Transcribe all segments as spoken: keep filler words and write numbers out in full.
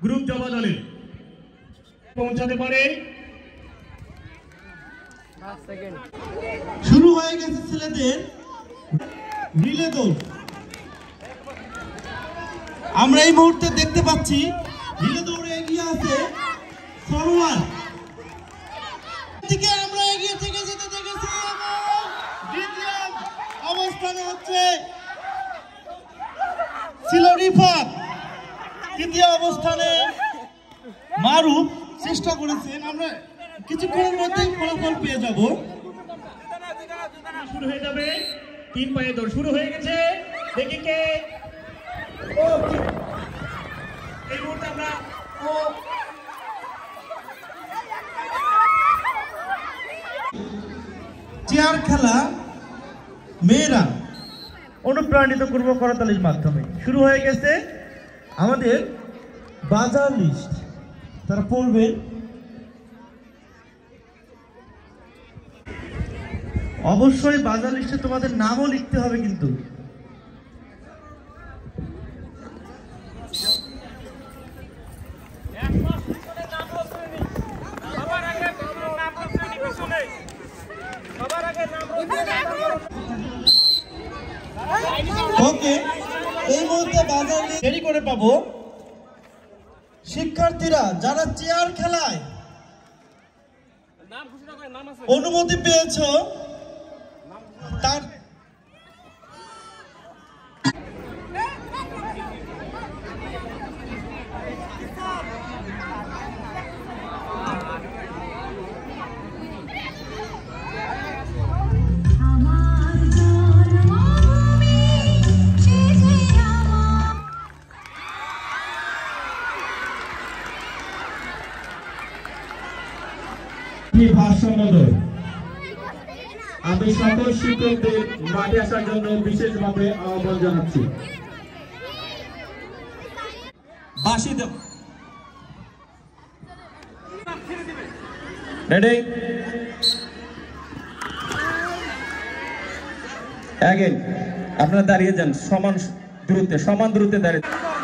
Group জমা দলে পৌঁছাতে পারে। শুরু হয়ে গেছে ছেলেদের রিলে দৌড়। আমরা এই মুহূর্তে দেখতে পাচ্ছি রিলে দৌড়ে এগিয়ে আছে সরোয়ার। দিকে আমরা এগিয়ে থেকে যেতে দেখেছি এবং দ্বিতীয় অবস্থানে হচ্ছে ছিল রিফাত। তৃতীয় অবস্থানে মারুফ চেষ্টা করেছেন। আমরা কিছুক্ষণের মধ্যেই ফলাফল পেয়ে যাব। শুরু হয়ে যাবে, তিন পায়ে দৌড় শুরু হয়ে গেছে। দেখি কে এই মুহূর্তে আমরা চেয়ার খেলা মেয়েরা অনুপ্রাণিত করবো করতালির মাধ্যমে। শুরু হয়ে গেছে আমাদের বাজার লিস্ট। তারা পড়বেন অবশ্যই বাজার লিস্টে তোমাদের নামও লিখতে হবে কিন্তু। ওকে, এই মুহূর্তে বাজার লিস্ট দেরি করে পাবো। শিক্ষার্থীরা যারা চেয়ার খেলায় অনুমতি পেয়েছ তার আমি সকল শিক্ষকদের মাঠে আসার জন্য বিশেষভাবে আহ্বান জানাচ্ছি। বাঁশি দেব। Ready again. আপনারা দাঁড়িয়ে যান সমান দূরত্বে, সমান দূরত্বে দাঁড়িয়ে।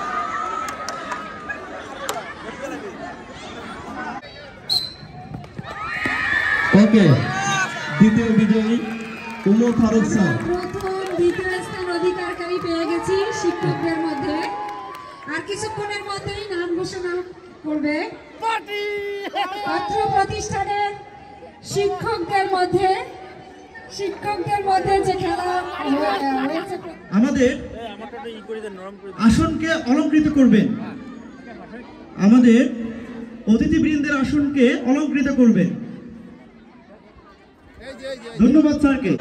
ওকে, দ্বিতীয় বিজয়ী উমর ফারুক স্যার। প্রথম দ্বিতীয় স্থান অধিকারকারী পেয়ে গেছি শিক্ষকদের মধ্যে। আর কিছুক্ষণের মধ্যেই নাম ঘোষণা করবে ছাত্র প্রতিষ্ঠানের শিক্ষকদের মধ্যে। শিক্ষকদের মধ্যে যে খেলা হয়েছে, আমাদের আসনকে অলঙ্কৃত করবেন। আমাদের অতিথিবৃন্দের আসনকে অলঙ্কৃত করবেন। ধন্যবাদ স্যারকে।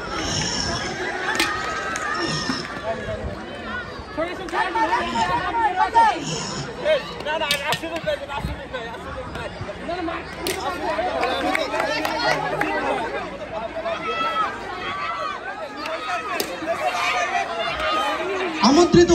আমন্ত্রিত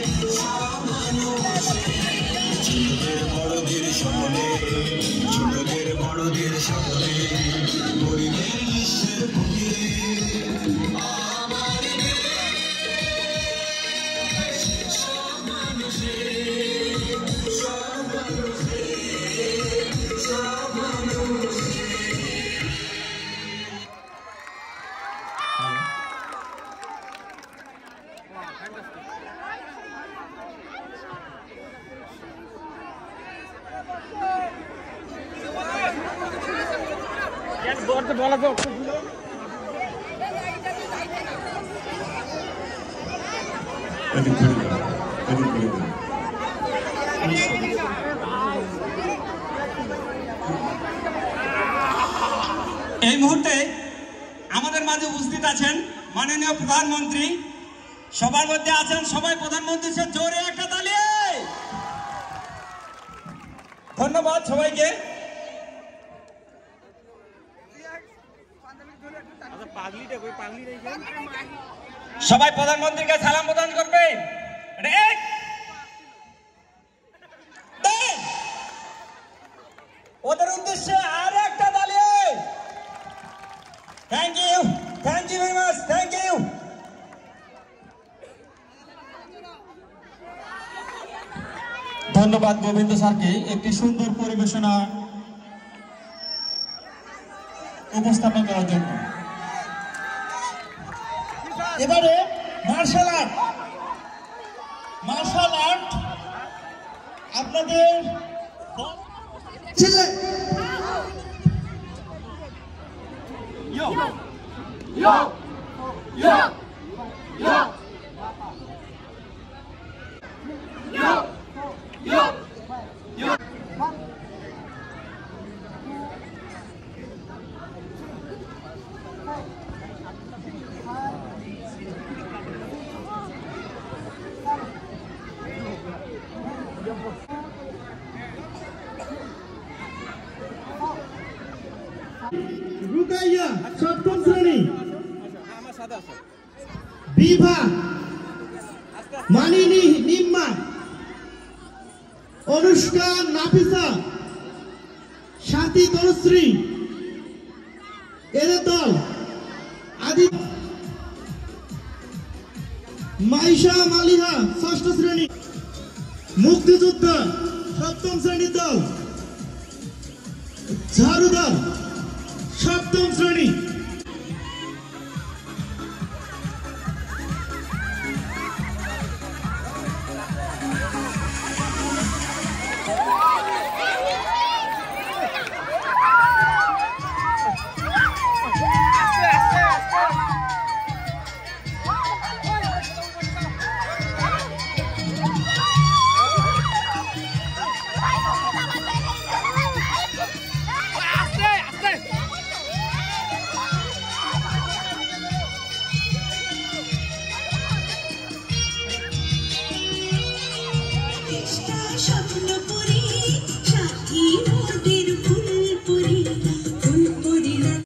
ছোটদের বড়দের সকলে ছোটদের বড়দের সকলে গরিবের বিশ্বের ফকিরে আমার দেশ সব মানুষের সব মানুষের সব মানুষের। এই মুহূর্তে আমাদের মাঝে উপস্থিত আছেন মাননীয় প্রধানমন্ত্রী। সবার মধ্যে আছেন সবাই প্রধানমন্ত্রী সে জোরে একটা তালি। ধন্যবাদ সবাইকে। সবাই প্রধানমন্ত্রীকে সালাম প্রদান করবে। ওদের উদ্দেশ্যে আর একটা তালি। Thank you, thank you very much, thank you. ধন্যবাদ গোবিন্দ স্যারকে একটি সুন্দর পরিবেশনা উপস্থাপন করার জন্য। এবারে মার্শাল আর্ট, মার্শাল আর্ট আপনাদের ছেলে Yo! Yo! Yo! Yo! Yo! Yo! Yo! Rukaiya সপ্তম শ্রেণী, বিভা, মানিনী নিম্মা, অনুষ্কা নাফিসা, সাথী তনুশ্রী এদের দল, আদি মাইশা মালিহা ষষ্ঠ শ্রেণী, মুক্তিযোদ্ধা সপ্তম শ্রেণীর দল, ঝাড়ুদার সপ্তম শ্রেণী। স্বপ্নপুরী